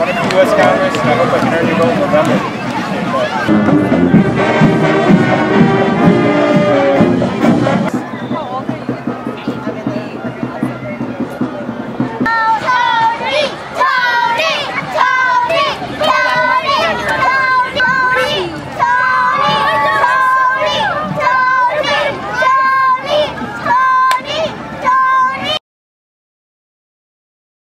running for U.S. Congress, and I hope I can earn your vote in November.